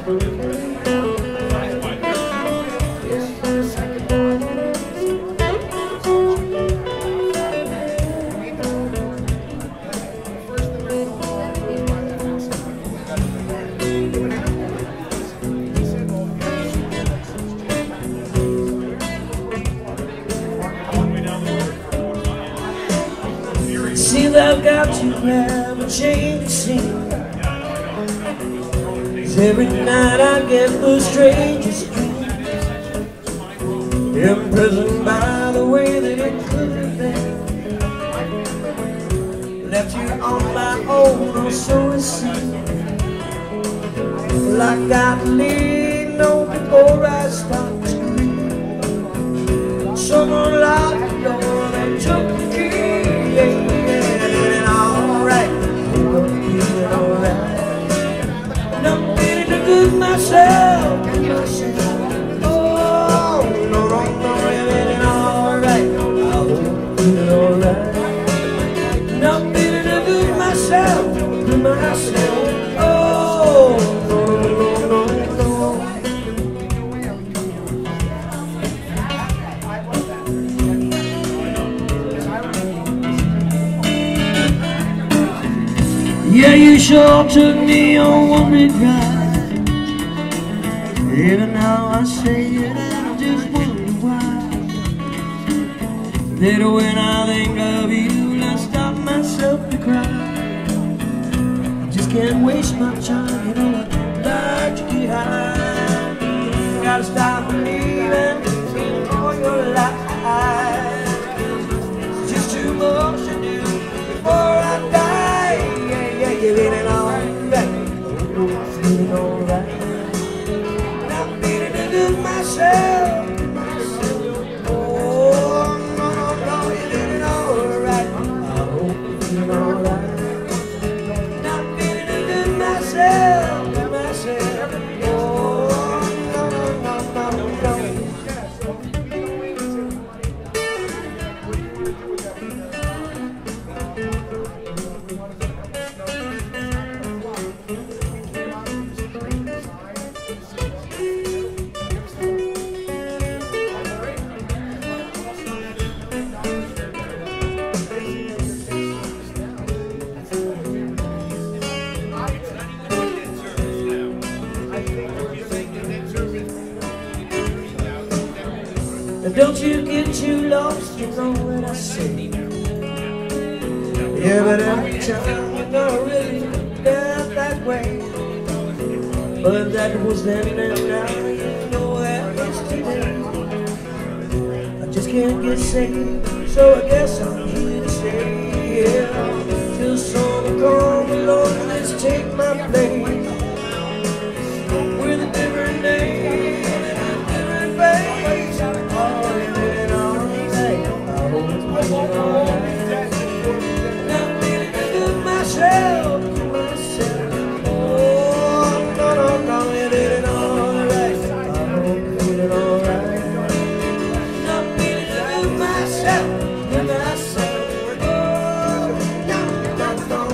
See, I've got to have a change of scene. 'Cause every night I get the strangest dreams, imprisoned by the way that it could have been. Left you on my own, or so it seems. Well, I got to leave, no, before I start to read. Someone locked the door, they took the key. Yeah. Myself, oh, no, feeling alright. I hope feeling alright. Not feeling a good myself, oh, no. Yeah, you sure took me on one big ride. Even now I say it, I just wonder why. That when I think of you, I stop myself to cry. I just can't waste my time, you know, I'd like to get high. Gotta stop believing in all your lies. It's just too much to do before I die. Yeah, you're feeling alright. Feeling alright. Myself, oh, no, you're feeling alright. I hope you're feeling alright. Not feeling a good myself, oh, no. Don't you get too lost, you know what I say. Yeah, but every time you don't really get that way. But that was then and now, you know that is today. I just can't get saved, so I guess I'm here to stay. Yeah, till someone come along and let's take my place. With a different name and a different face. Not feeling good myself, oh, no, you're feeling alright. I hope you're feeling alright. Not feeling good myself, oh, no.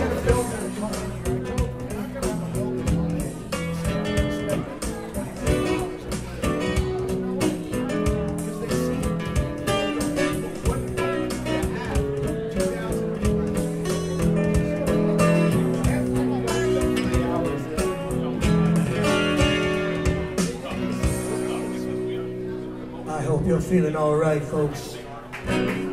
I hope you're feeling all right, folks.